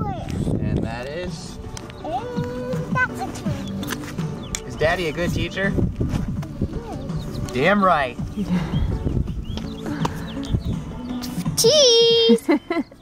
And that is? That's a twin. Is Daddy a good teacher? Damn right. Cheese!